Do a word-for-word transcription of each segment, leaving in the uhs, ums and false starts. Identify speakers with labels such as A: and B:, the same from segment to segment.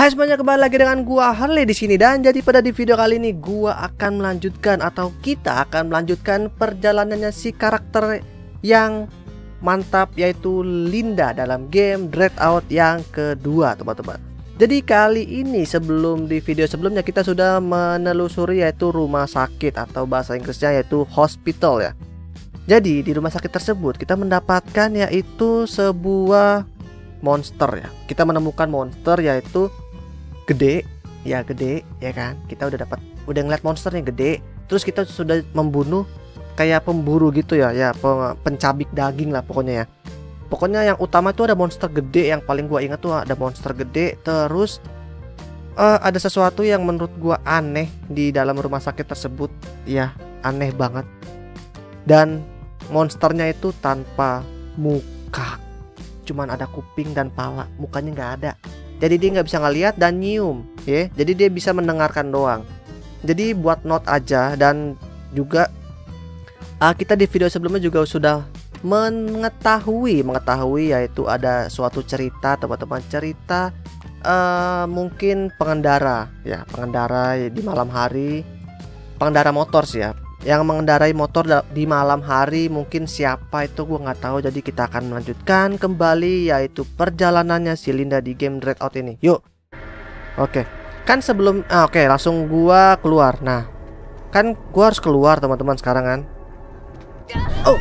A: Hai semuanya, kembali lagi dengan gua Harley di sini, dan jadi pada di video kali ini gua akan melanjutkan atau kita akan melanjutkan perjalanannya si karakter yang mantap, yaitu Linda dalam game Dreadout yang kedua, teman-teman. Jadi kali ini, sebelum di video sebelumnya kita sudah menelusuri yaitu rumah sakit atau bahasa Inggrisnya yaitu hospital ya. Jadi di rumah sakit tersebut kita mendapatkan yaitu sebuah monster ya. Kita menemukan monster yaitu gede, ya gede ya kan. Kita udah dapat, udah ngeliat monsternya gede. Terus kita sudah membunuh kayak pemburu gitu ya, ya pencabik daging lah pokoknya ya. Pokoknya yang utama itu ada monster gede, yang paling gua ingat tuh ada monster gede. Terus uh, ada sesuatu yang menurut gua aneh di dalam rumah sakit tersebut, ya aneh banget. Dan monsternya itu tanpa muka, cuman ada kuping dan pala, mukanya nggak ada. Jadi dia nggak bisa ngeliat dan nyium, ya. Jadi dia bisa mendengarkan doang. Jadi buat note aja. Dan juga uh, kita di video sebelumnya juga sudah mengetahui mengetahui yaitu ada suatu cerita, teman-teman, cerita uh, mungkin pengendara, ya pengendara di malam hari, pengendara motor sih ya, yang mengendarai motor di malam hari. Mungkin siapa itu gue nggak tahu. Jadi kita akan melanjutkan kembali yaitu perjalanannya si Linda di game Dreadout ini. Yuk. Oke. Kan sebelum ah, oke langsung gua keluar. Nah, kan gua harus keluar teman-teman sekarang kan. Oh.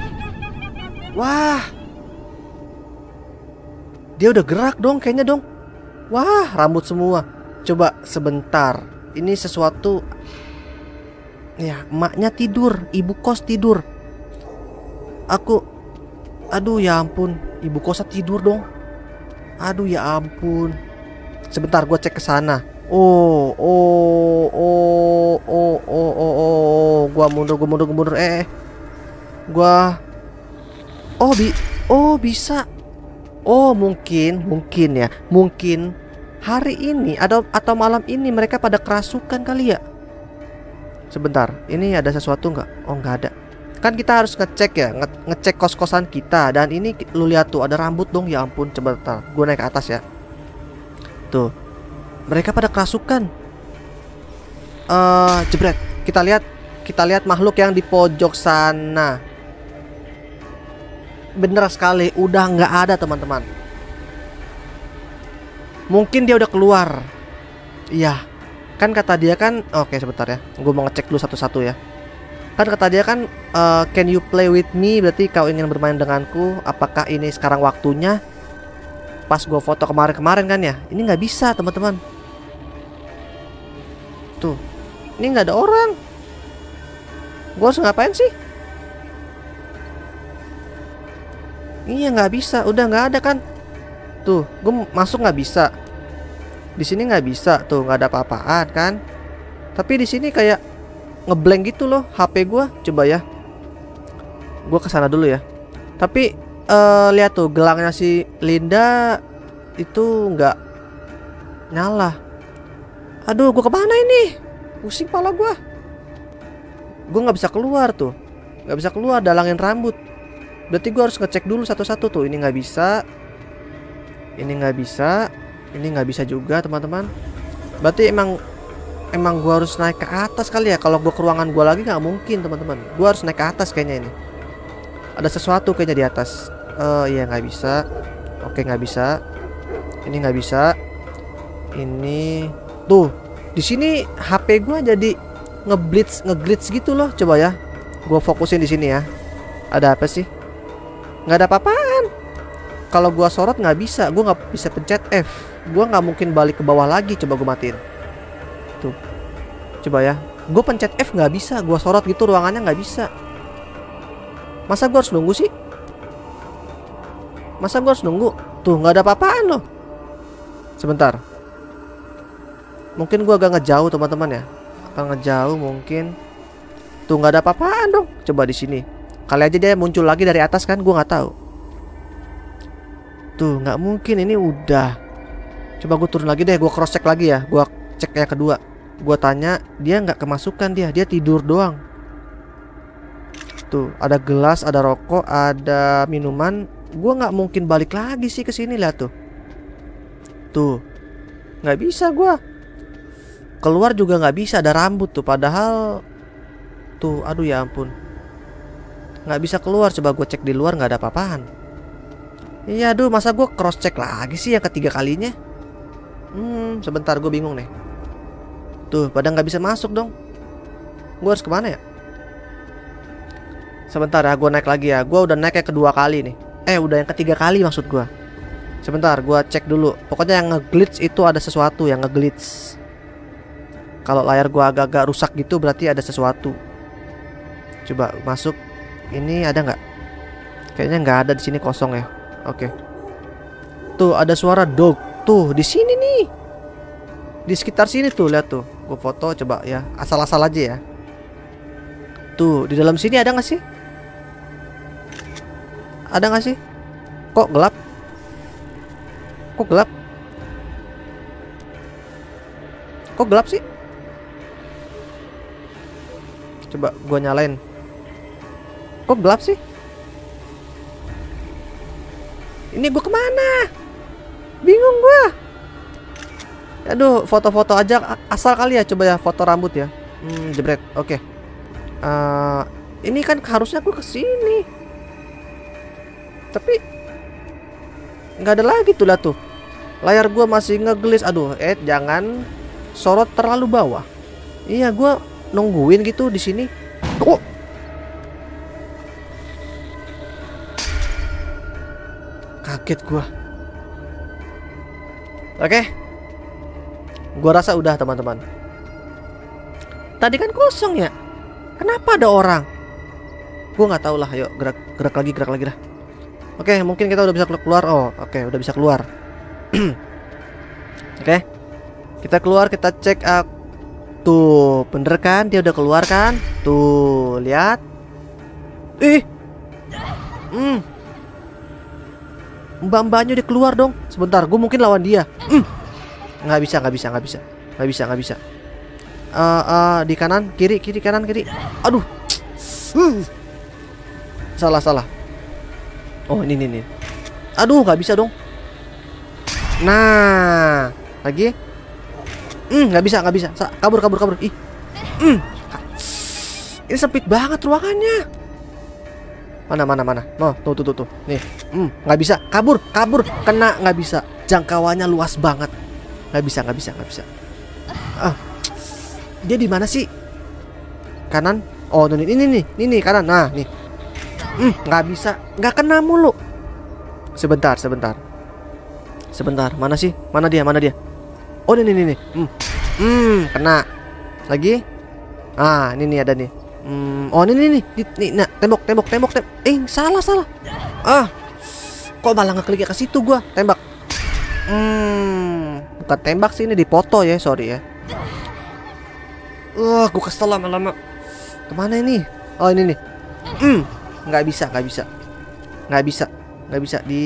A: Wah. Dia udah gerak dong kayaknya dong. Wah, rambut semua. Coba sebentar. Ini sesuatu. Ya, emaknya tidur, ibu kos tidur. Aku, aduh ya ampun, ibu kosnya tidur dong. Aduh ya ampun. Sebentar, gue cek ke sana. Oh, oh, oh, oh, oh, oh, oh, gue mundur, gue mundur, gue mundur. Eh, gue, oh bi, oh bisa. Oh mungkin, mungkin ya, mungkin hari ini ada atau malam ini mereka pada kerasukan kali ya. Sebentar, ini ada sesuatu nggak? Oh nggak ada. Kan kita harus ngecek ya, nge ngecek kos-kosan kita. Dan ini lu lihat tuh ada rambut dong. Ya ampun, coba bentar, gue naik ke atas ya. Tuh, mereka pada kerasukan. Uh, jebret, kita lihat, kita lihat makhluk yang di pojok sana. Bener sekali, udah nggak ada teman-teman. Mungkin dia udah keluar. Iya. Kan kata dia kan, oke okay, sebentar ya, gue mau ngecek dulu satu-satu ya. Kan kata dia kan, uh, can you play with me? Berarti kau ingin bermain denganku. Apakah ini sekarang waktunya? Pas gue foto kemarin-kemarin kan ya. Ini nggak bisa teman-teman. Tuh, ini nggak ada orang. Gue harus ngapain sih? Iya nggak bisa, udah nggak ada kan. Tuh, gue masuk nggak bisa. Di sini nggak bisa tuh, nggak ada apa-apaan kan. Tapi di sini kayak ngeblank gitu loh H P gua. Coba ya, gua kesana dulu ya. Tapi uh, lihat tuh gelangnya si Linda itu nggak nyala. Aduh, gua kemana ini? Pusing pala gua. Gua nggak bisa keluar tuh, nggak bisa keluar, dalangin rambut. Berarti gua harus ngecek dulu satu-satu tuh. Ini nggak bisa, ini nggak bisa. Ini nggak bisa juga teman-teman. Berarti emang emang gua harus naik ke atas kali ya. Kalau gua ke ruangan gua lagi nggak mungkin teman-teman. Gua harus naik ke atas kayaknya ini. Ada sesuatu kayaknya di atas. Eh uh, iya nggak bisa. Oke nggak bisa. Ini nggak bisa. Ini tuh di sini H P gua jadi ngeblitz ngeglitch gitu loh. Coba ya. Gua fokusin di sini ya. Ada apa sih? Nggak ada apa-apaan. Kalau gua sorot nggak bisa, gua nggak bisa pencet F. Gua nggak mungkin balik ke bawah lagi. Coba gua matiin. Tuh, coba ya. Gua pencet F nggak bisa. Gua sorot gitu ruangannya nggak bisa. Masa gua harus nunggu sih? Masa gua harus nunggu? Tuh nggak ada apa-apaan loh. Sebentar. Mungkin gua agak ngejauh teman-teman ya. Agak ngejauh mungkin. Tuh nggak ada apa-apaan dong. Coba di sini. Kali aja dia muncul lagi dari atas kan? Gua nggak tahu. Tuh nggak mungkin, ini udah. Coba gue turun lagi deh, gue cross check lagi ya. Gue cek yang kedua. Gue tanya, dia nggak kemasukan, dia dia tidur doang. Tuh ada gelas, ada rokok, ada minuman. Gue nggak mungkin balik lagi sih ke sini, lihat tuh. Tuh Nggak bisa gua. Keluar juga nggak bisa, ada rambut tuh. Padahal tuh, aduh ya ampun. Nggak bisa keluar. Coba gue cek di luar, nggak ada apa-apaan. Iya, aduh, masa gue cross check lagi sih yang ketiga kalinya? Hmm, sebentar, gue bingung nih. Tuh, pada nggak bisa masuk dong. Gue harus kemana ya? Sebentar ya, gue naik lagi ya. Gue udah naik yang kedua kali nih. Eh, udah yang ketiga kali maksud gue. Sebentar, gue cek dulu. Pokoknya yang nge-glitch itu ada sesuatu yang nge-glitch. Kalau layar gue agak-agak rusak gitu berarti ada sesuatu. Coba masuk. Ini ada nggak? Kayaknya nggak ada di sini, kosong ya. Oke. Tuh ada suara dog. Tuh di sini nih. Di sekitar sini tuh, lihat tuh. Gue foto coba ya. Asal-asal aja ya. Tuh di dalam sini ada nggak sih? Ada nggak sih? Kok gelap? Kok gelap? Kok gelap sih? Coba gue nyalain. Kok gelap sih? Ini gue kemana? Bingung gue. Aduh, foto-foto aja asal kali ya. Coba ya foto rambut ya. Hmm, jebret. Oke. Okay. Uh, ini kan harusnya gue kesini. Tapi nggak ada lagi tuh lah tuh. Layar gue masih ngegelis. Aduh, eh jangan sorot terlalu bawah. Iya, gue nungguin gitu di sini. Oh. Kaget gua. Oke. Gua rasa udah teman-teman. Tadi kan kosong ya. Kenapa ada orang? Gua nggak tahu lah. Ayo gerak gerak lagi gerak lagi dah. Oke, mungkin kita udah bisa keluar. Oh, oke, udah bisa keluar. Oke. Kita keluar, kita cek up. Tuh, bener kan? Dia udah keluar kan? Tuh, lihat. Ih. Hmm. Mbak-mbaknya udah keluar dong. Sebentar, gue mungkin lawan dia. Mm. Nggak bisa, nggak bisa, nggak bisa, nggak bisa, nggak bisa. Uh, uh, di kanan, kiri, kiri, kanan, kiri. Aduh. Uh. Salah, salah. Oh, ini, ini, ini. Aduh, nggak bisa dong. Nah, lagi. Hmm, nggak bisa, nggak bisa. Kabur, kabur, kabur. Ih. Hmm. Ini sempit banget ruangannya. Mana mana mana. No, tuh tuh tuh tuh. Nih. Hmm, nggak bisa. Kabur, kabur. Kena, nggak bisa. Jangkauannya luas banget. Nggak bisa, nggak bisa, nggak bisa. Ah. Dia di mana sih? Kanan. Oh, ini ini nih. Ini nih kanan. Nah, nih. Hmm, nggak bisa. Nggak kena mulu. Sebentar, sebentar. Sebentar. Mana sih? Mana dia? Mana dia? Oh, ini ini nih. Hmm. Hmm, kena. Lagi? Ah, ini nih ada nih. Hmm, oh ini nih, nih, nih, nah, tembok, tembok, tembok, tembok. Eh, salah, salah. Ah, kok malah ngeklik ke situ gua, tembak. Hmm, bukan tembak sih, ini dipoto ya, sorry ya. Wah, uh, gua kesel lama-lama. Kemana ini? Oh ini nih. Hmm, nggak bisa, nggak bisa, nggak bisa, nggak bisa di.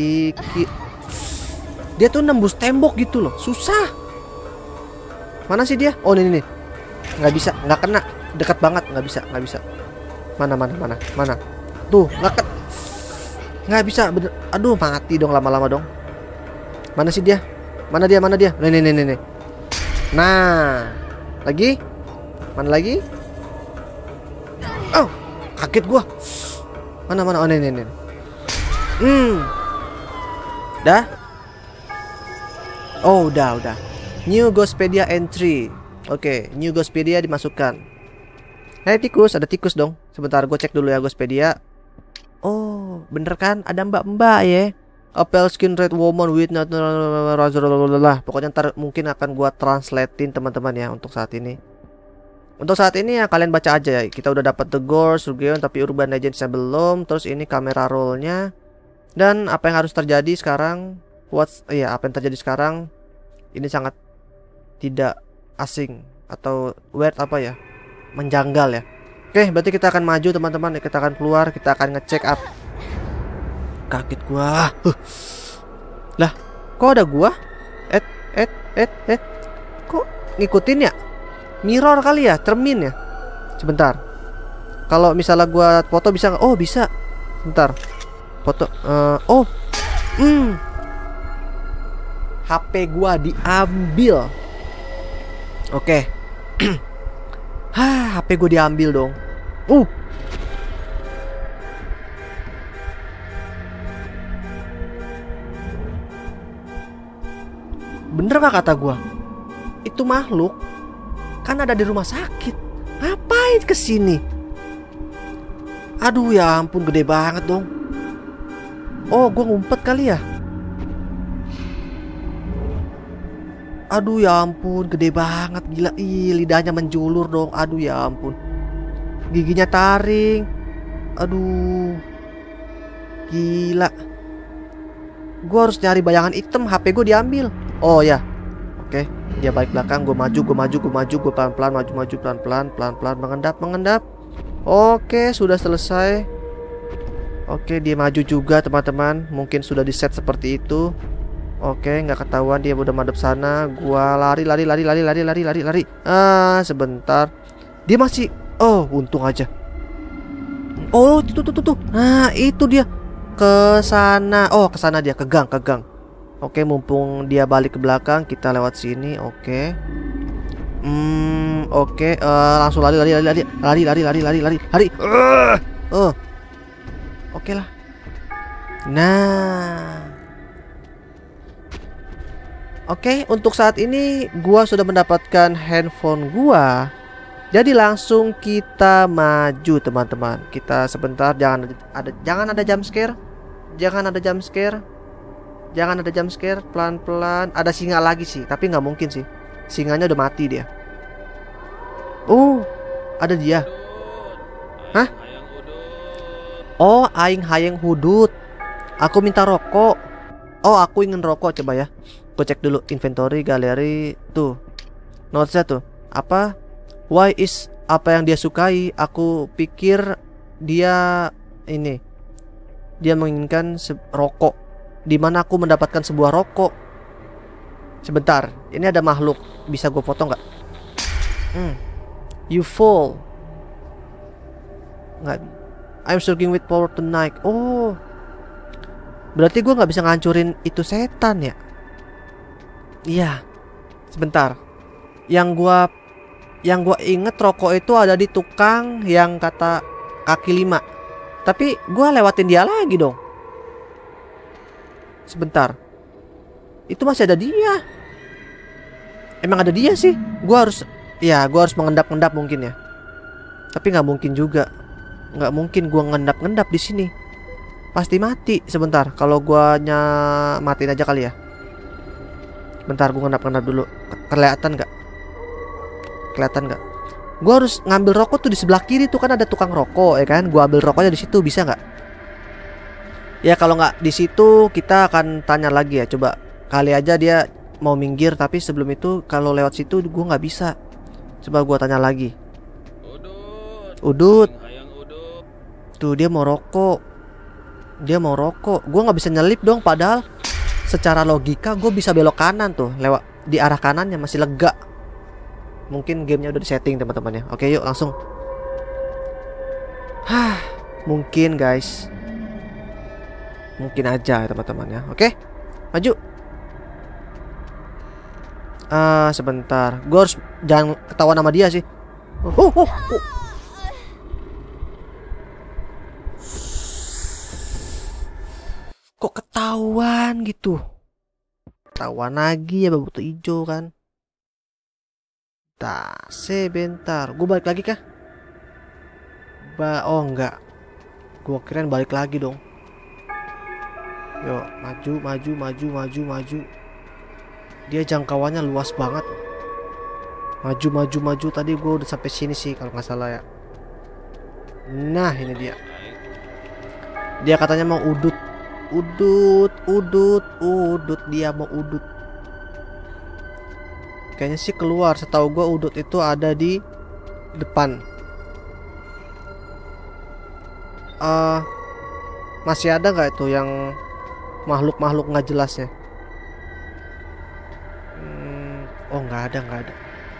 A: Dia tuh nembus tembok gitu loh, susah. Mana sih dia? Oh ini nih, nggak bisa, nggak kena. Dekat banget, nggak bisa, nggak bisa. Mana mana mana mana. Tuh, nggak ket, nggak bisa. Bener. Aduh, mati dong lama-lama dong. Mana sih dia? Mana dia? Mana dia? Nih nih nih nih. Nah, lagi? Mana lagi? Oh, kaget gua. Mana mana? Oh nih nih nih. Hmm. Dah? Oh udah udah. New Ghostpedia entry. Oke, okay, New Ghostpedia dimasukkan. Hai tikus, ada tikus dong. Sebentar, gue cek dulu ya Ghostpedia. Oh, bener kan? Ada mbak-mbak ya. A pale skin red woman with not. Pokoknya ntar mungkin akan gue translatein teman-teman ya untuk saat ini. Untuk saat ini ya kalian baca aja ya. Kita udah dapat The Gore, Surgeon, tapi Urban Legends belum. Terus ini kamera rollnya. Dan apa yang harus terjadi sekarang? What's, iya, apa yang terjadi sekarang? Ini sangat tidak asing atau weird apa ya? Menjanggal ya. Oke, berarti kita akan maju teman-teman. Kita akan keluar, kita akan ngecek up. Kaget gua. Huh. Lah, kok ada gua? Et, et, et, et. Kok ngikutin ya? Mirror kali ya, cermin ya. Sebentar. Kalau misalnya gua foto bisa nggak? Oh bisa. Sebentar. Foto. Uh, oh. Hmm. H P gua diambil. Oke. Hah, H P gua diambil dong. Uh. Bener gak kata gua? Itu makhluk kan ada di rumah sakit. Ngapain kesini? Aduh ya ampun, gede banget dong. Oh, gua ngumpet kali ya. Aduh ya ampun, gede banget, gila. Ih, lidahnya menjulur dong. Aduh ya ampun. Giginya taring. Aduh. Gila. Gue harus nyari bayangan hitam. H P gue diambil. Oh ya. Oke, dia balik belakang. Gue maju, gue maju, gue maju, gue pelan-pelan, maju-maju, pelan-pelan, pelan-pelan, mengendap, mengendap. Oke, sudah selesai. Oke, dia maju juga teman-teman. Mungkin sudah di set seperti itu. Oke, nggak ketahuan dia udah madep sana. Gua lari, lari, lari, lari, lari, lari, lari, lari. Ah, sebentar. Dia masih. Oh, untung aja. Oh, tuh, tuh, tuh, tuh. Nah, itu dia. Ke sana. Oh, ke sana dia, ke gang, ke gang. Oke, mumpung dia balik ke belakang, kita lewat sini. Oke. Hmm, oke. Uh, langsung lari, lari, lari, lari, lari, lari, lari, lari, lari, lari. Uh, uh. Oke lah. Nah. Oke, untuk saat ini gua sudah mendapatkan handphone gua. Jadi langsung kita maju teman-teman. Kita sebentar, jangan ada, ada jangan ada jump scare. Jangan ada jump scare. Jangan ada jump scare, pelan-pelan. Ada singa lagi sih, tapi nggak mungkin sih. Singanya udah mati dia. Oh, ada dia. Hah? Oh, aing hayang hudut. Aku minta rokok. Oh, aku ingin rokok, coba ya. Gue cek dulu inventory, galeri. Tuh, notesnya tuh. Apa? Why is apa yang dia sukai? Aku pikir dia ini. Dia menginginkan rokok. Di mana aku mendapatkan sebuah rokok? Sebentar, ini ada makhluk. Bisa gue foto nggak? Hmm. You fall. Nggak. I'm searching with power tonight. Oh, berarti gue nggak bisa ngancurin itu setan ya? Iya. Sebentar. Yang gue Yang gue inget rokok itu ada di tukang yang kata kaki lima. Tapi gue lewatin dia lagi dong. Sebentar. Itu masih ada dia. Emang ada dia sih. Gue harus, ya gue harus mengendap-endap mungkin ya. Tapi nggak mungkin juga. Nggak mungkin gue ngendap-ngendap di sini. Pasti mati. Sebentar. Kalau gue nya matiin aja kali ya. Bentar, gue ngendap-ngendap dulu. Kelihatan nggak? Kelihatan nggak? Gue harus ngambil rokok tuh di sebelah kiri tuh, kan ada tukang rokok ya kan? Gue ambil rokoknya di situ, bisa nggak? Ya kalau nggak di situ kita akan tanya lagi ya. Coba kali aja dia mau minggir, tapi sebelum itu kalau lewat situ gue nggak bisa. Coba gue tanya lagi. Udut. Tuh dia mau rokok. Dia mau rokok. Gue nggak bisa nyelip dong. Padahal secara logika gue bisa belok kanan tuh, lewat di arah kanannya masih lega. Mungkin gamenya udah disetting teman-teman ya. Oke yuk langsung. Hah, mungkin guys. Mungkin aja ya teman-teman ya. Oke, maju. Ah, sebentar. Gue harus jangan ketahuan sama dia sih. Oh, oh, oh, oh. Kok ketahuan gitu? Ketahuan lagi ya babu hijau kan. Tak, sebentar. Gue balik lagi kah? Ba, oh enggak. Gue kirain balik lagi dong. Yuk, maju, maju, maju, maju, maju. Dia jangkauannya luas banget. Maju, maju, maju. Tadi gue udah sampai sini sih kalau nggak salah ya. Nah, ini dia. Dia katanya mau udut. Udut, udut, udut. Dia mau udut. Kayaknya sih keluar. Setahu gue udut itu ada di depan. Uh, masih ada nggak itu yang makhluk-makhluk nggak jelasnya? Hmm, oh nggak ada, nggak ada.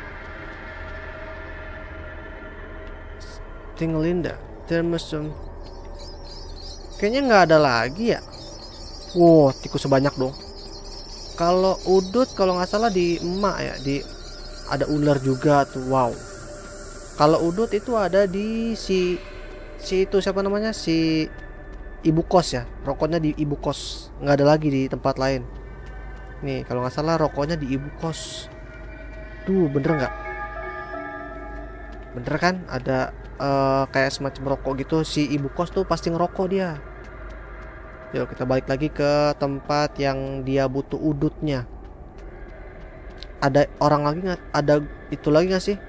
A: Tinglinda, Termesum. Kayaknya nggak ada lagi ya. Wow, tikus sebanyak dong. Kalau udut kalau nggak salah di emak ya, di ada ular juga tuh. Wow. Kalau udut itu ada di si si itu siapa namanya, si ibu kos ya, rokoknya di ibu kos, nggak ada lagi di tempat lain. Nih kalau nggak salah rokoknya di ibu kos. Tuh bener nggak? Bener kan? Ada uh, kayak semacam rokok gitu. Si ibu kos tuh pasti ngerokok dia. Yuk kita balik lagi ke tempat yang dia butuh udutnya. Ada orang lagi nggak? Ada itu lagi nggak sih?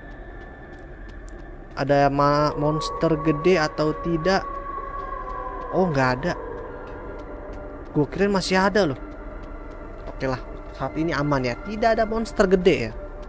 A: Ada ma monster gede atau tidak? Oh nggak ada. Gue kira masih ada loh. Oke lah, saat ini aman ya. Tidak ada monster gede ya.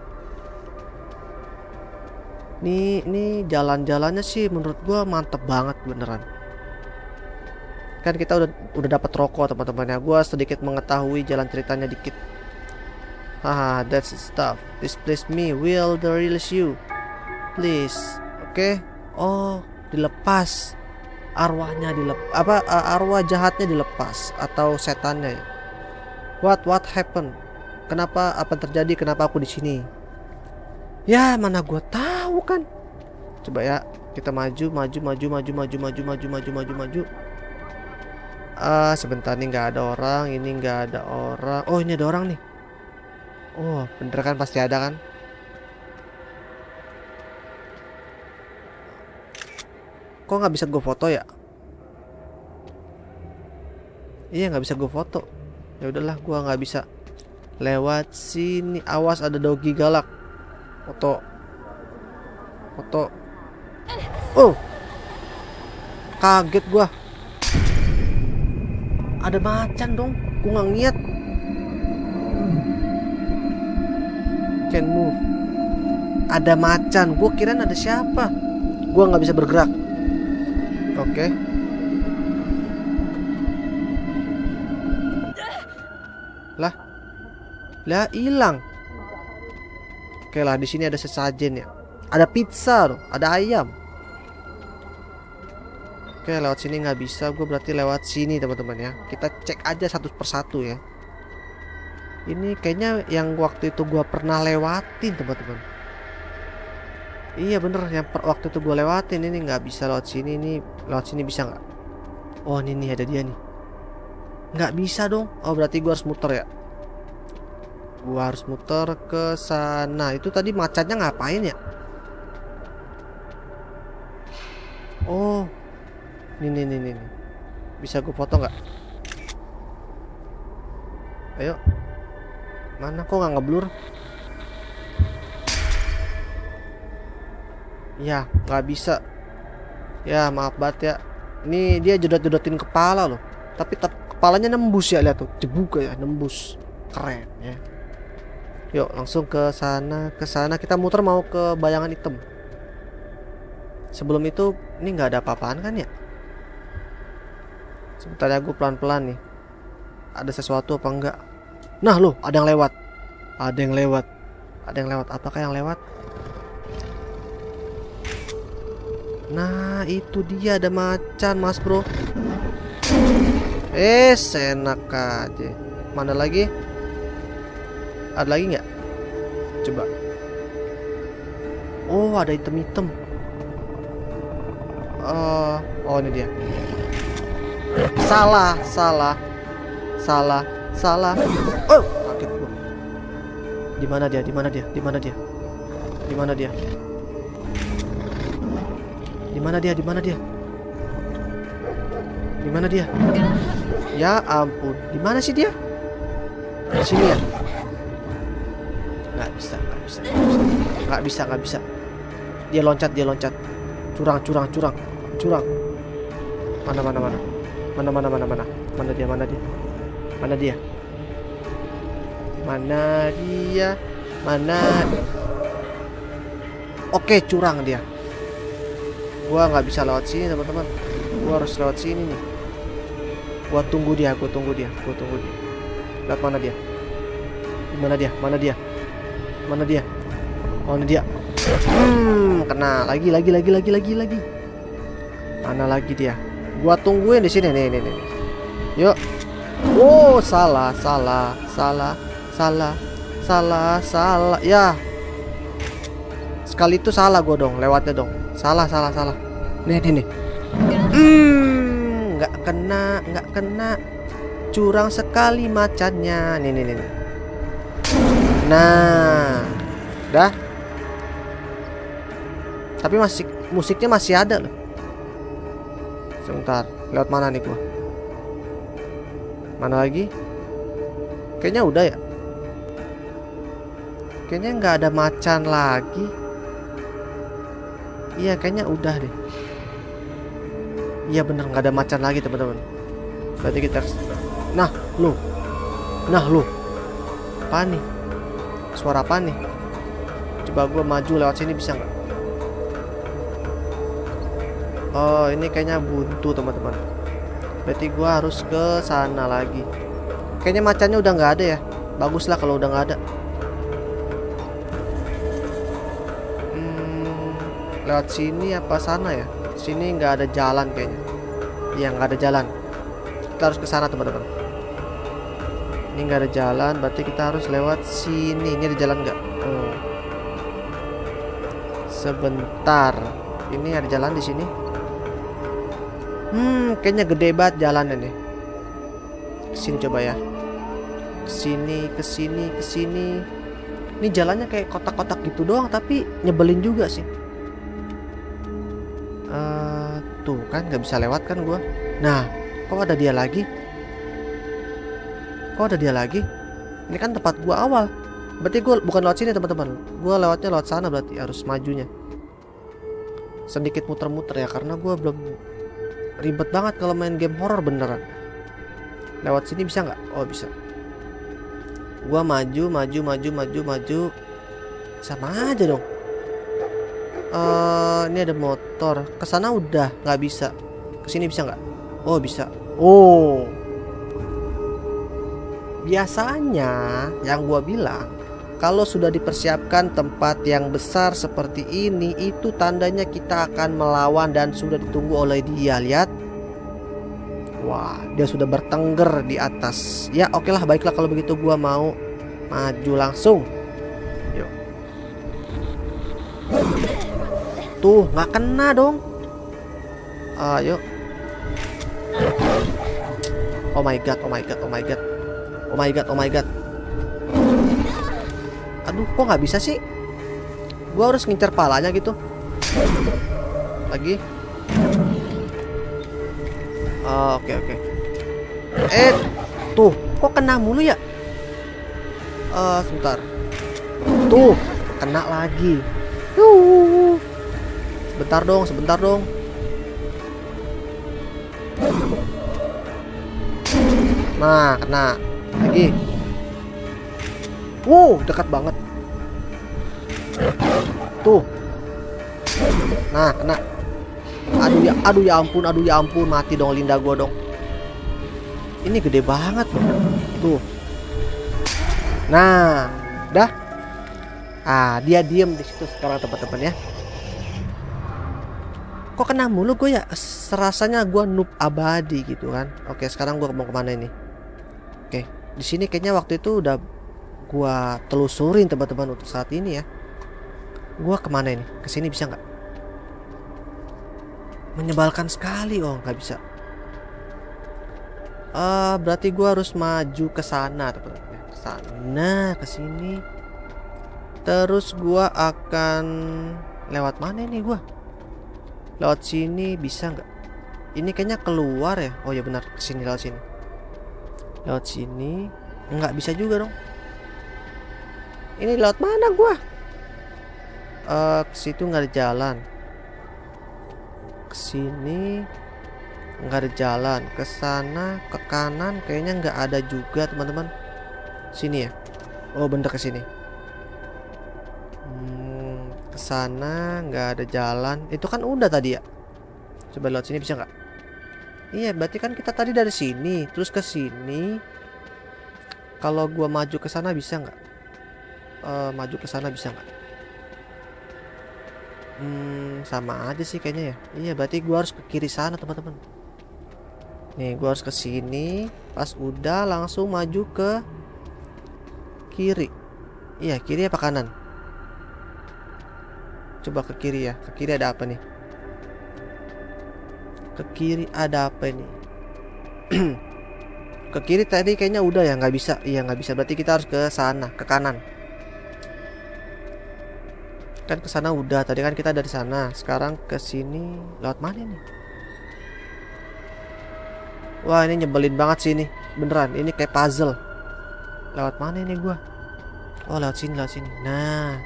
A: Nih, nih jalan-jalannya sih menurut gua mantep banget beneran. Kan kita udah udah dapat rokok teman-teman ya. Gua sedikit mengetahui jalan ceritanya dikit. Haha, that's the stuff. Displease me, will the release you, please. Oke. Okay. Oh, dilepas. Arwahnya dilepas. Apa uh, arwah jahatnya dilepas atau setannya ya? What what happened? Kenapa apa terjadi? Kenapa aku di sini? Ya mana gue tahu kan. Coba ya kita maju maju maju maju maju maju maju maju maju maju. Ah sebentar nih nggak ada orang, ini nggak ada orang. Oh ini ada orang nih. Oh bener kan, pasti ada kan. Kok nggak bisa gue foto ya? Iya nggak bisa gue foto. Ya udahlah gue nggak bisa lewat sini. Awas ada doggy galak. Foto foto. Oh kaget gua, ada macan dong. Gua nggak ngeliat. Can move. Ada macan. Gua kirain ada siapa. Gua nggak bisa bergerak. Oke okay. Lah lah hilang. Oke lah, di sini ada sesajen ya. Ada pizza loh, ada ayam. Oke, lewat sini nggak bisa. Gue berarti lewat sini teman-teman ya. Kita cek aja satu persatu ya. Ini kayaknya yang waktu itu gue pernah lewatin teman-teman. Iya bener, yang per waktu itu gue lewatin. Ini nggak bisa lewat sini. Ini lewat sini bisa nggak? Oh ini nih, ada dia nih. Nggak bisa dong. Oh berarti gue harus muter ya. Gua harus muter ke sana. Itu tadi macannya ngapain ya? Oh, ini nih nih nih. Bisa gue foto nggak? Ayo. Mana kok nggak ngeblur? Ya, nggak bisa. Ya, maaf banget ya. Ini dia jedot-jedotin kepala loh. Tapi kepalanya nembus ya, lihat tuh. Jebuka ya, nembus. Keren ya. Yuk langsung ke sana, ke sana kita muter mau ke bayangan hitam. Sebelum itu ini nggak ada apa-apaan kan ya? Sebentar ya, gue pelan-pelan nih. Ada sesuatu apa enggak? Nah loh, ada yang lewat. Ada yang lewat. Ada yang lewat. Apakah yang lewat? Nah itu dia, ada macan mas bro. Eh enak aja. Mana lagi? Ada lagi nggak? Coba. Oh ada item-item. Uh, oh ini dia. Salah, salah, salah, salah. Oh kaget gua. Di mana dia? Di mana dia? Di mana dia? Di mana dia? Di mana dia? Di mana dia? Di mana dia? Ya ampun. Di mana sih dia? Di sini ya? Nggak bisa, nggak bisa, nggak bisa, nggak bisa, nggak bisa. Dia loncat, dia loncat. Curang, curang, curang, curang. Mana, mana, mana, mana, mana, mana, mana, mana dia, mana dia, mana dia, mana dia, mana. Oke, curang dia. Gua nggak bisa lewat sini teman-teman. Gua harus lewat sini nih. Gua tunggu dia, gua tunggu dia, gua tunggu dia. Lihat mana dia? Mana dia? Mana dia? Mana dia? Mana dia? Hmm, kena lagi, lagi, lagi, lagi, lagi, lagi. Mana lagi dia? Gua tungguin di sini nih, nih, nih. Yuk, Oh, salah, salah, salah, salah, salah, salah. Ya. Sekali itu salah gue dong, lewatnya dong. Salah, salah, salah. Nih, nih, nih. Hmm, nggak kena, nggak kena. Curang sekali macannya. Nih, nih, nih. Nah, dah. Tapi masih musiknya masih ada loh. Sebentar, lewat mana nih gua? Mana lagi? Kayaknya udah ya. Kayaknya nggak ada macan lagi. Iya, kayaknya udah deh. Iya bener, nggak ada macan lagi teman-teman. Berarti kita. Nah, lu. Nah, lu. Apa nih? Suara apa nih? Coba gua maju lewat sini bisa nggak? Oh, ini kayaknya buntu teman-teman. Berarti gua harus ke sana lagi. Kayaknya macannya udah nggak ada ya. Baguslah kalau udah nggak ada. Hmm, lewat sini apa sana ya? Sini nggak ada jalan kayaknya. Iya, nggak ada jalan. Kita harus ke sana teman-teman. Ini nggak ada jalan, berarti kita harus lewat sini. Ini ada jalan nggak? Oh. Sebentar. Ini ada jalan di sini. Hmm, kayaknya gede banget jalannya nih. Kesini coba ya. Kesini, kesini, kesini. Ini jalannya kayak kotak-kotak gitu doang, tapi nyebelin juga sih. Uh, tuh kan nggak bisa lewat kan gua. Nah, kok ada dia lagi? Kok ada dia lagi? Ini kan tempat gua awal. Berarti gua bukan lewat sini teman-teman. Gua lewatnya lewat sana, berarti harus majunya. Sedikit muter-muter ya, karena gua belum. Ribet banget kalau main game horror beneran. Lewat sini bisa nggak? Oh bisa. Gua maju, maju, maju, maju, maju. Sama aja dong. Uh, ini ada motor. Kesana udah nggak bisa. Kesini bisa nggak? Oh bisa. Oh. Biasanya yang gua bilang, kalau sudah dipersiapkan tempat yang besar seperti ini, itu tandanya kita akan melawan dan sudah ditunggu oleh dia. Lihat. Wah, dia sudah bertengger di atas. Ya, oke lah, baiklah kalau begitu gua mau maju langsung. Yuk. Tuh, nggak kena dong. Ayo. Oh my god, oh my god, oh my god. Oh my god, oh my god. Aduh, kok nggak bisa sih? Gua harus ngincer palanya gitu. Lagi. Oh, oke oke. Eh, tuh, kok kena mulu ya? Eh, uh, sebentar. Tuh, kena lagi. Yuh. Sebentar dong, sebentar dong. Nah, kena lagi. Wow, dekat banget. Tuh. Nah, kena. Aduh ya, aduh ya ampun, aduh ya ampun, mati dong Linda gua dong. Ini gede banget loh. Tuh. Nah, dah. Ah, dia diem di situ sekarang teman-teman ya. Kok kena mulu gue ya? Serasanya gue noob abadi gitu kan. Oke, sekarang gue mau kemana ini? Oke, di sini kayaknya waktu itu udah gua telusurin teman-teman untuk saat ini ya. Gua kemana ini? Kesini bisa nggak? Menyebalkan sekali. Oh, nggak bisa. Uh, berarti gua harus maju ke sana teman-teman. Ke sana, ke sini. Terus gua akan lewat mana ini gua? Lewat sini bisa nggak? Ini kayaknya keluar ya. Oh ya benar, kesini lewat sini. Lewat sini nggak bisa juga dong. Ini lewat mana gua? Uh, ke situ nggak ada jalan. Ke sini nggak ada jalan. Ke sana, ke kanan kayaknya nggak ada juga teman-teman. Sini ya. Oh bener ke sini. Hmm, ke sana nggak ada jalan. Itu kan udah tadi ya. Coba lewat sini bisa nggak? Iya, berarti kan kita tadi dari sini terus ke sini. Kalau gua maju ke sana bisa nggak? Uh, maju ke sana bisa nggak? Hmm, sama aja sih kayaknya ya. Iya, berarti gua harus ke kiri sana teman-teman. Nih, gue harus ke sini. Pas udah langsung maju ke kiri. Iya, kiri apa kanan? Coba ke kiri ya. Ke kiri ada apa nih? Ke kiri ada apa nih? Ke kiri tadi kayaknya udah ya, nggak bisa. Iya, nggak bisa. Berarti kita harus ke sana, ke kanan. Kan ke sana udah. Tadi kan kita dari sana. Sekarang ke sini. Lewat mana nih? Wah, ini nyebelin banget sih ini. Beneran, ini kayak puzzle. Lewat mana ini gua? Oh, lewat sini, lewat sini. Nah.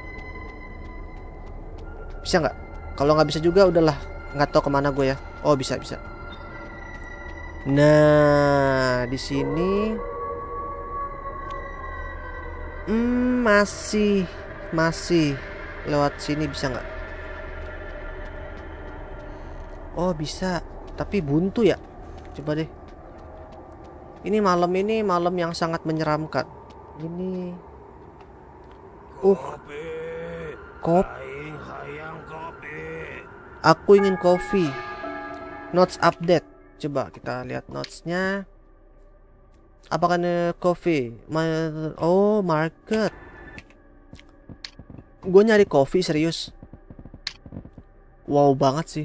A: Bisa nggak? Kalau nggak bisa juga udahlah. Nggak tahu kemana gue ya. Oh, bisa, bisa. Nah, di sini hmm, masih masih lewat sini bisa nggak? Oh, bisa, tapi buntu ya. Coba deh. Ini malam ini malam yang sangat menyeramkan. Ini uh kopi. Aku ingin kopi. Notes update. Coba kita lihat notesnya. Apakah ini coffee? Oh, market. Gue nyari coffee serius. Wow banget sih.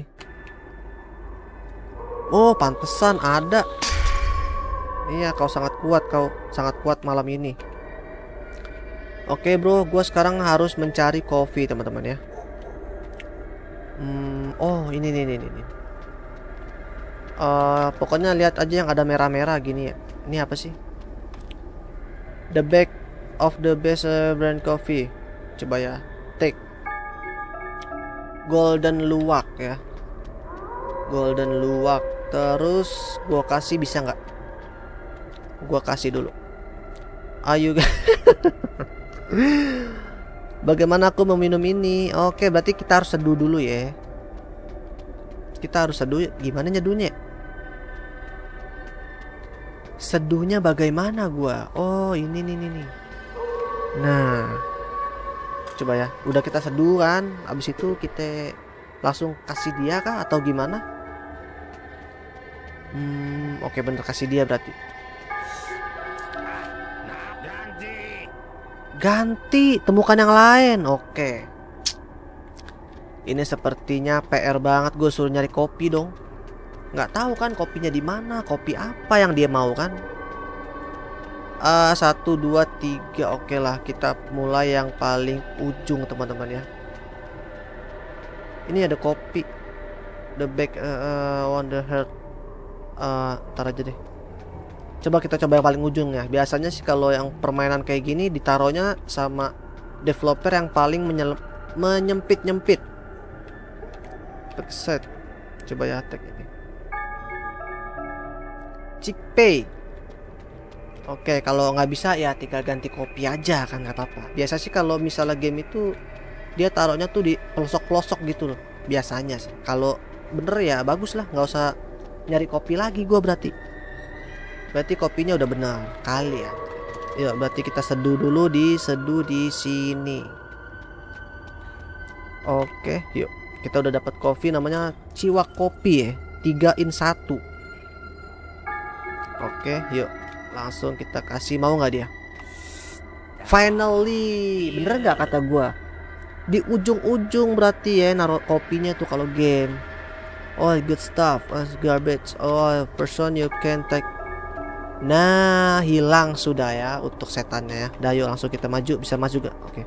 A: Oh, pantesan ada. Iya, kau sangat kuat. Kau sangat kuat malam ini. Oke bro, gue sekarang harus mencari coffee teman-teman ya. Hmm, oh ini nih ini ini. Uh, pokoknya lihat aja yang ada merah-merah gini ya. Ini apa sih? The bag of the best uh, brand coffee. Coba ya. Take. Golden luwak ya. Golden luwak. Terus gua kasih bisa nggak? Gua kasih dulu. Ayo. Bagaimana aku meminum ini? Oke, berarti kita harus seduh dulu ya. Kita harus seduh. Gimana nyeduhnya? Seduhnya bagaimana gua? Oh, ini nih nih nih. Nah. Coba ya. Udah kita seduh kan. Abis itu kita langsung kasih dia kah atau gimana? Hmm, oke bener kasih dia berarti. Ganti, temukan yang lain. Oke. Ini sepertinya P R banget, gue suruh nyari kopi dong. Nggak tahu kan kopinya di mana, kopi apa yang dia mau kan? Uh, satu, dua, tiga. Oke lah, kita mulai yang paling ujung teman-teman ya. Ini ada kopi. The back uh, Wonder Heart. Uh, tar aja deh. Coba kita coba yang paling ujung ya. Biasanya sih kalau yang permainan kayak gini ditaruhnya sama developer yang paling menyempit-nyempit. Set. Coba ya tag ini. Cikpay. Oke, kalau nggak bisa ya tinggal ganti kopi aja kan nggak apa-apa. Biasa sih kalau misalnya game itu dia taruhnya tuh di pelosok-pelosok gitu loh. Biasanya sih. Kalau bener ya bagus lah, nggak usah nyari kopi lagi gua berarti. Berarti kopinya udah benar kali ya. Yuk, berarti kita seduh dulu di seduh di sini. Oke, yuk. Kita udah dapat kopi namanya Ciwak Kopi ya. tiga in satu. Oke, yuk. Langsung kita kasih, mau nggak dia? Finally, bener nggak kata gua? Di ujung-ujung berarti ya naruh kopinya tuh kalau game. Oh, good stuff. Oh, garbage. Oh, person you can take. Nah, hilang sudah ya untuk setannya ya. Dah yuk langsung kita maju, bisa maju gak? Oke.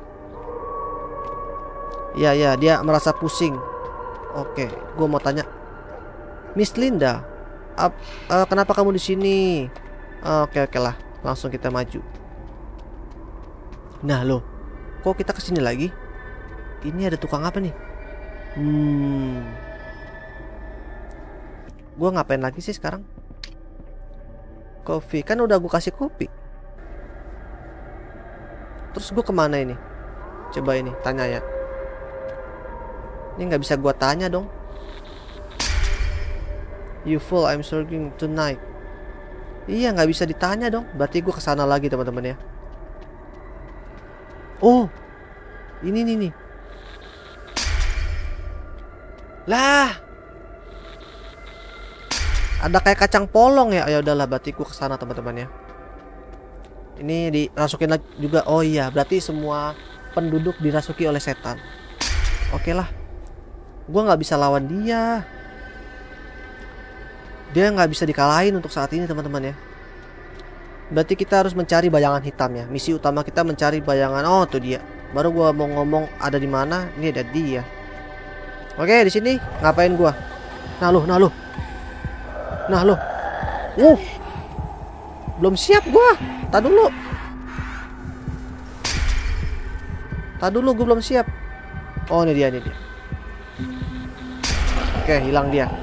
A: Ya ya, dia merasa pusing. Oke, gua mau tanya, Miss Linda, up, uh, kenapa kamu di sini? Oke oke lah, langsung kita maju. Nah loh, kok kita kesini lagi? Ini ada tukang apa nih? Hmm, gua ngapain lagi sih sekarang? Kopi, kan udah gue kasih kopi. Terus gue kemana ini? Coba ini, tanya ya. Ini nggak bisa gue tanya dong. You fool, I'm serving tonight. Iya, nggak bisa ditanya dong. Berarti gue kesana lagi teman-teman ya. Oh, ini nih nih. Lah, Ada kayak kacang polong ya. Ya udahlah, berarti gua kesana teman-teman ya. Ini dirasukin lagi juga. Oh iya, berarti semua penduduk dirasuki oleh setan. Oke lah, gua nggak bisa lawan dia. Dia nggak bisa dikalahin untuk saat ini teman-teman ya. Berarti kita harus mencari bayangan hitam ya. Misi utama kita mencari bayangan. Oh tuh dia. Baru gua mau ngomong ada di mana. Ini ada dia. Oke, di sini ngapain gua? Nah lu, nah lu. Nah lu. Uh. Belum siap gua. Tadi dulu. Tadi dulu gua belum siap. Oh, ini dia, ini dia. Oke, hilang dia.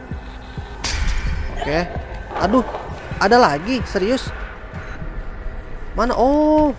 A: Oke. Aduh, ada lagi, serius. Mana? Oh.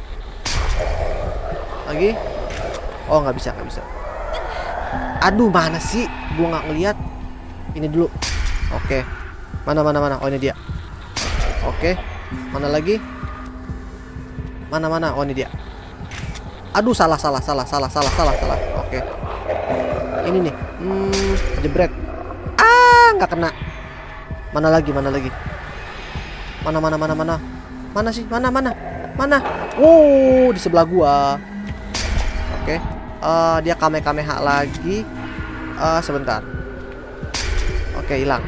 A: Lagi. Oh, nggak bisa, nggak bisa. Aduh, mana sih? Gua nggak ngeliat. Ini dulu. Oke. Mana, mana, mana? Oh, ini dia. Oke. Mana lagi? Mana, mana? Oh, ini dia. Aduh, salah, salah, salah, salah, salah, salah, salah. Oke. Ini nih. Hmm, jebret. Ah, nggak kena. Mana lagi? Mana lagi? Mana, mana, mana, mana? Mana sih? Mana, mana? Mana? Wow, di sebelah gua. Oke. Uh, dia kame-kameha lagi. Uh, sebentar. Oke, hilang.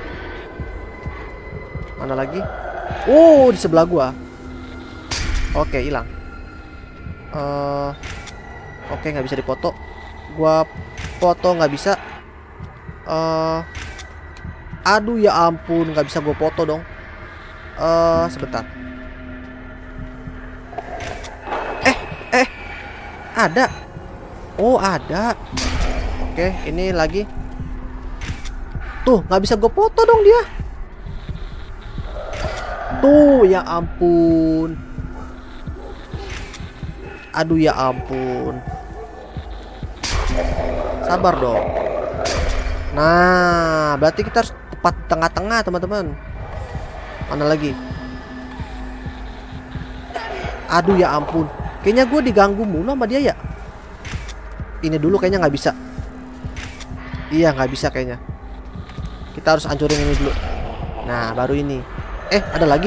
A: Mana lagi? Oh, di sebelah gua. Oke, hilang. Uh, Oke, nggak bisa dipoto. Gua foto nggak bisa. Uh, aduh ya ampun, nggak bisa gua foto dong. Uh, sebentar. Eh, eh, ada. Oh, ada. Oke, ini lagi. Tuh, nggak bisa gue foto dong dia. Tuh, ya ampun. Aduh, ya ampun. Sabar dong. Nah, berarti kita harus tepat tengah-tengah, teman-teman. Mana lagi? Aduh, ya ampun. Kayaknya gue diganggu mulu sama dia ya. Ini dulu kayaknya nggak bisa. Iya, nggak bisa kayaknya. Kita harus hancurin ini dulu. Nah, baru ini. Eh, ada lagi.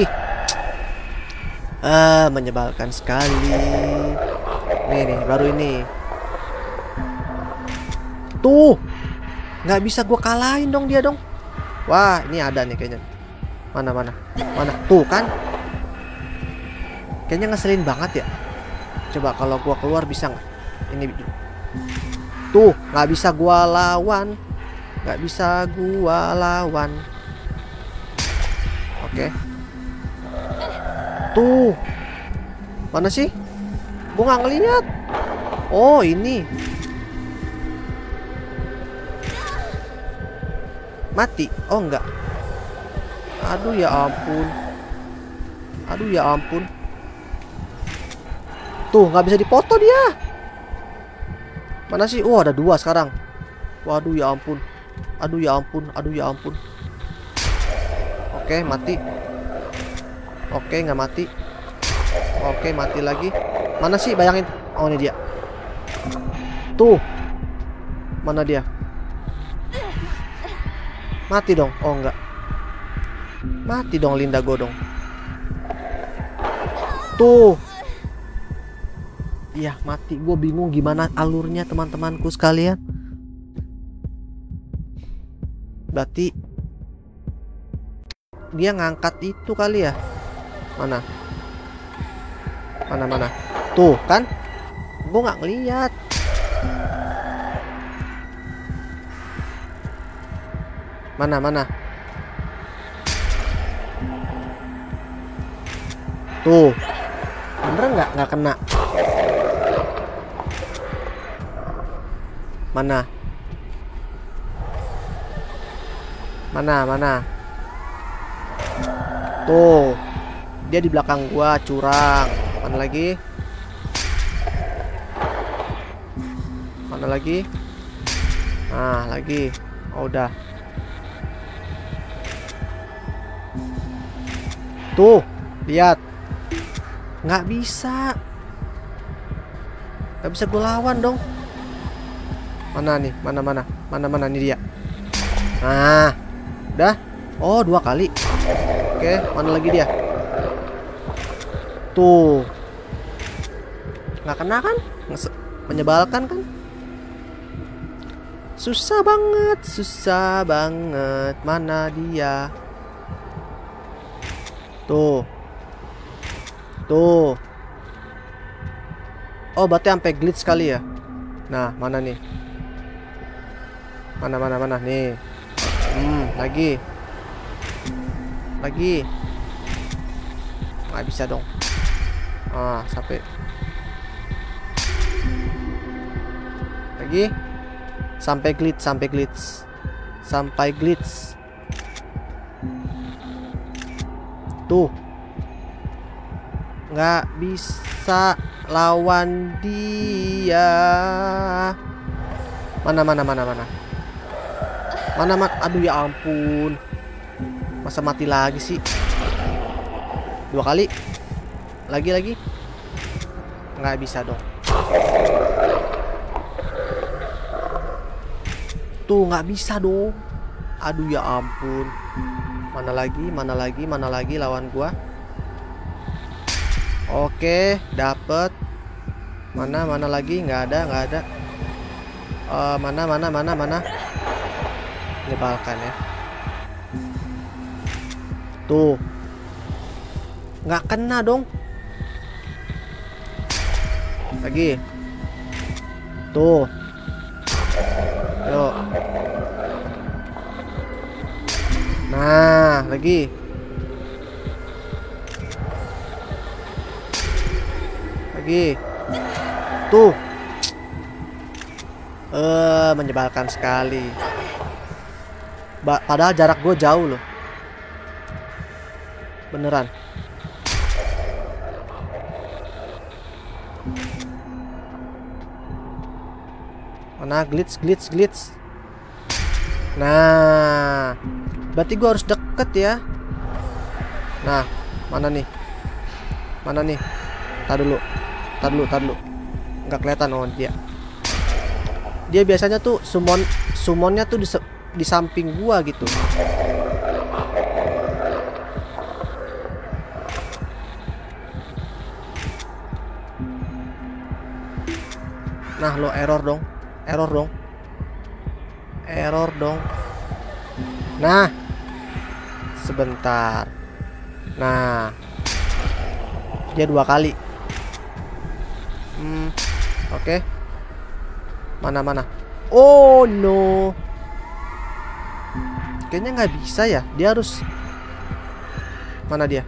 A: Ah, menyebalkan sekali. Nih, nih, baru ini. Tuh, nggak bisa gue kalahin dong dia dong. Wah, ini ada nih kayaknya. Mana, mana, mana? Tuh kan? Kayaknya ngeselin banget ya. Coba kalau gue keluar bisa nggak? Ini. Tuh, nggak bisa gua lawan. Nggak bisa gua lawan. Oke. Tuh. Mana sih? Gua nggak ngeliat. Oh, ini. Mati. Oh, enggak. Aduh, ya ampun. Aduh, ya ampun. Tuh, nggak bisa dipoto dia. Mana sih? Oh, ada dua sekarang. Waduh, ya ampun. Aduh, ya ampun. Aduh, ya ampun. Oke, mati. Oke, nggak mati. Oke, mati lagi. Mana sih? Bayangin. Oh, ini dia. Tuh. Mana dia? Mati dong. Oh, enggak. Mati dong Linda Godong. Tuh. Iya, mati. Gue bingung gimana alurnya teman-temanku sekalian. Berarti dia ngangkat itu kali ya. Mana? Mana, mana? Tuh kan? Gue nggak ngeliat. Mana, mana? Tuh. Bener nggak? Nggak kena. Mana? Mana, mana? Tuh. Dia di belakang gua, curang. Mana lagi? Mana lagi? Nah, lagi. Oh, udah. Tuh, lihat. Nggak bisa. Nggak bisa gue lawan dong. Mana nih? Mana, mana? Mana, mana? Nih dia. Nah, udah. Oh, dua kali. Oke, mana lagi dia? Tuh. Nggak kena kan? Menyebalkan kan? Susah banget, susah banget. Mana dia? Tuh. Tuh. Oh, berarti sampai glitch sekali ya. Nah, mana nih? Mana mana mana nih? Hmm, lagi. Lagi. Nggak bisa dong. Ah, sampai. Lagi. Sampai glitch, sampai glitch. Sampai glitch. Tuh. Nggak bisa lawan dia. Mana mana mana mana. Mana mat? Aduh ya ampun. Masa mati lagi sih? Dua kali. Lagi lagi. Nggak bisa dong. Tuh nggak bisa dong. Aduh ya ampun. Mana lagi? Mana lagi? Mana lagi lawan gua? Oke, dapet. Mana mana lagi? Nggak ada, nggak ada. Uh, mana mana mana mana? Menyebalkan ya. Tuh. Nggak kena dong. Lagi. Tuh. Yuk. Nah, lagi. Lagi. Tuh. Eh, menyebalkan sekali. Ba padahal jarak gue jauh loh. Beneran. Mana glitch glitch glitch. Nah, berarti gue harus deket ya. Nah, mana nih? Mana nih? Tar dulu. Tar dulu, tar dulu. Nggak kelihatan oh dia. Dia biasanya tuh summon summonnya tuh di, di samping gua gitu. Nah, lo error dong. Error dong. Error dong. Nah. Sebentar. Nah. Dia dua kali. Hmm, oke. Okay. Mana mana? Oh no. Kayaknya nggak bisa ya. Dia harus. Mana dia?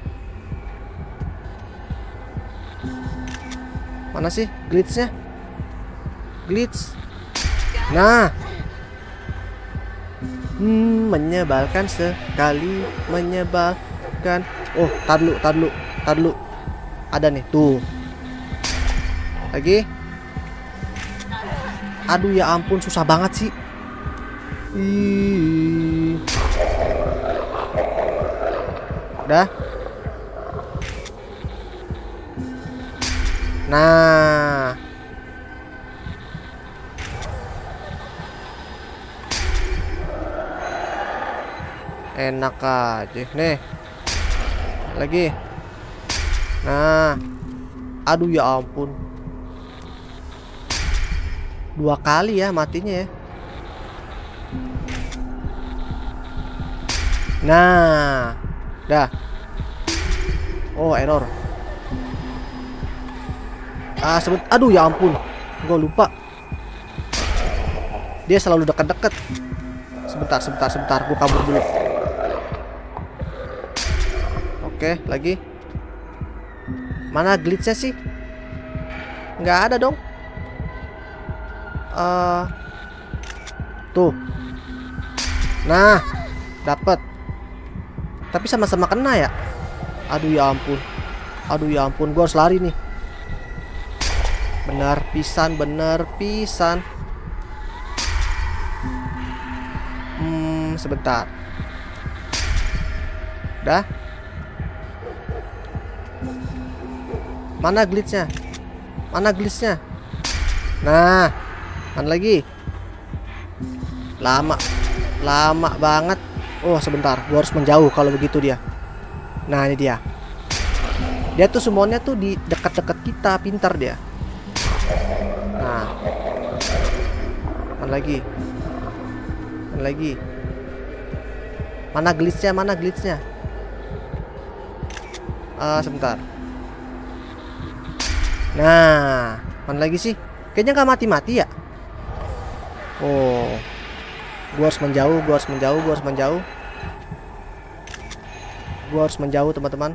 A: Mana sih glitchnya? Glitch. Nah. Hmm, menyebalkan sekali, menyebalkan. Oh, tar dulu, tar dulu, tar dulu. Ada nih, tuh. Lagi. Aduh ya ampun, susah banget sih. Ih. Udah. Nah. Enak aja nih. Lagi. Nah. Aduh ya ampun. Dua kali ya matinya ya. Nah. Dah. Oh error. Ah sebut. Aduh ya ampun. Gue lupa. Dia selalu dekat-dekat. Sebentar sebentar sebentar. Gue kabur dulu. Oke lagi. Mana glitchnya sih? Nggak ada dong. Uh, tuh. Nah, dapat. Tapi sama-sama kena ya. Aduh ya ampun. Aduh ya ampun, gua harus lari nih. Benar pisan, benar pisan. Hmm, sebentar. Dah. Mana glitchnya? Mana glitchnya? Nah. Mana lagi? Lama. Lama banget. Oh sebentar, gue harus menjauh kalau begitu dia. Nah ini dia. Dia tuh summonnya tuh di dekat-dekat kita, pintar dia. Nah, mana lagi? Mana lagi? Mana glitchnya? Mana glitchnya? Ah, uh, sebentar. Nah, mana lagi sih? Kayaknya nggak mati-mati ya? Oh, gua harus menjauh, gua harus menjauh, gua harus menjauh. Gua harus menjauh, teman-teman.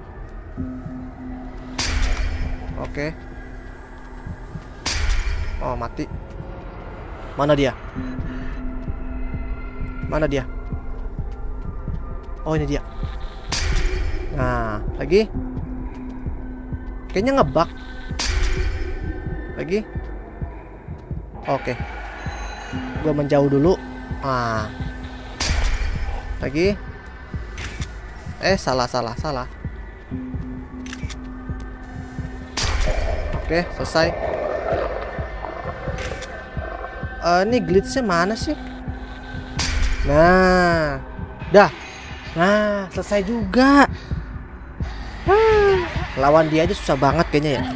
A: Oke. Oh, mati. Mana dia? Mana dia? Oh, ini dia. Nah, lagi. Kayaknya ngebug. Lagi. Oke. Gua menjauh dulu. Ah. Lagi. Eh, salah, salah, salah. Oke, selesai. Uh, ini glitchnya mana sih? Nah, dah. Nah, selesai juga. Ah, lawan dia aja susah banget kayaknya ya.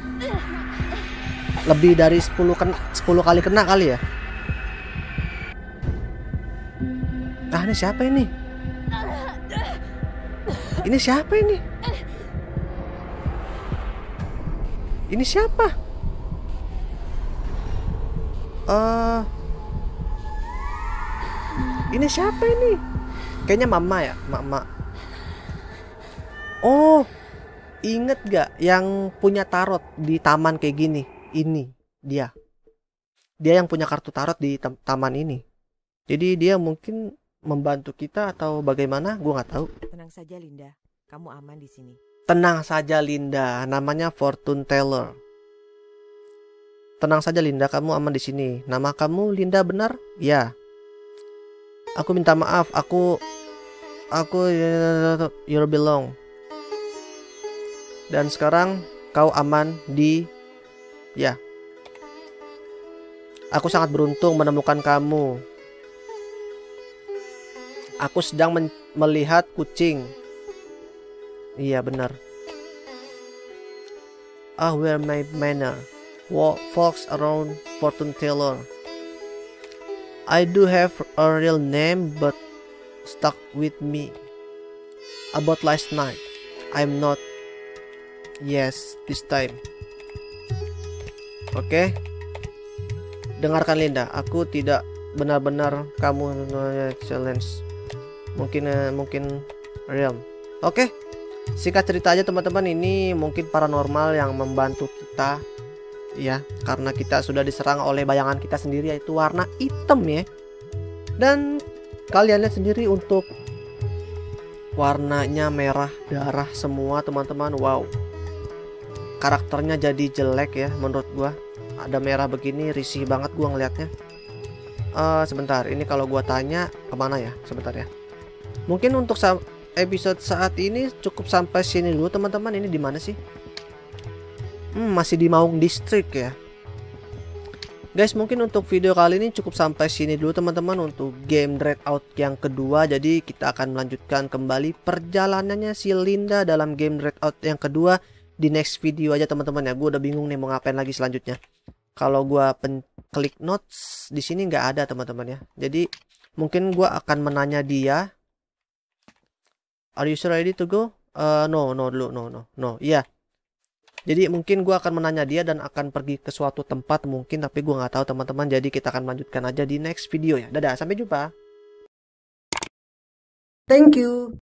A: Lebih dari sepuluh kena, sepuluh kali kena kali ya. Nah, ini siapa ini? Ini siapa ini? Ini siapa? Eh, uh, ini siapa ini? Kayaknya mama ya, mama. Oh, inget gak yang punya tarot di taman kayak gini? Ini dia. Dia yang punya kartu tarot di taman ini. Jadi dia mungkin membantu kita atau bagaimana? Gue nggak tahu.
B: Tenang saja Linda, kamu aman di sini.
A: Tenang saja Linda, namanya Fortune Teller. Tenang saja Linda, kamu aman di sini. Nama kamu Linda benar? Ya. Aku minta maaf, aku aku you belong. Dan sekarang kau aman di ya. Aku sangat beruntung menemukan kamu. Aku sedang melihat kucing. Iya benar. Ah, where my manner? Walk folks around Fortune Teller. I do have a real name, but stuck with me. About last night, I'm not. Yes, this time. Oke. Okay. Dengarkan Linda, aku tidak benar-benar kamu challenge. Mungkin uh, mungkin real. Oke. Okay. Singkat cerita aja teman-teman, ini mungkin paranormal yang membantu kita ya, karena kita sudah diserang oleh bayangan kita sendiri yaitu warna hitam ya. Dan kalian lihat sendiri untuk warnanya merah darah semua teman-teman. Wow. Karakternya jadi jelek ya menurut gua. Ada merah begini risih banget gua ngelihatnya. Uh, sebentar, ini kalau gua tanya kemana ya? Sebentar ya. Mungkin untuk episode saat ini cukup sampai sini dulu teman-teman. Ini di mana sih? Hmm, masih di Maung District ya. Guys, mungkin untuk video kali ini cukup sampai sini dulu teman-teman untuk game Dreadout yang kedua. Jadi kita akan melanjutkan kembali perjalanannya si Linda dalam game Dreadout yang kedua di next video aja teman-teman ya. Gue udah bingung nih mau ngapain lagi selanjutnya. Kalau gue klik notes di sini nggak ada teman-teman ya. Jadi mungkin gue akan menanya dia. Are you ready to go? Uh, no, no dulu, no, no, no. Iya. Yeah. Jadi mungkin gue akan menanya dia dan akan pergi ke suatu tempat mungkin, tapi gue nggak tahu teman-teman. Jadi kita akan melanjutkan aja di next video ya. Dadah, sampai jumpa. Thank you.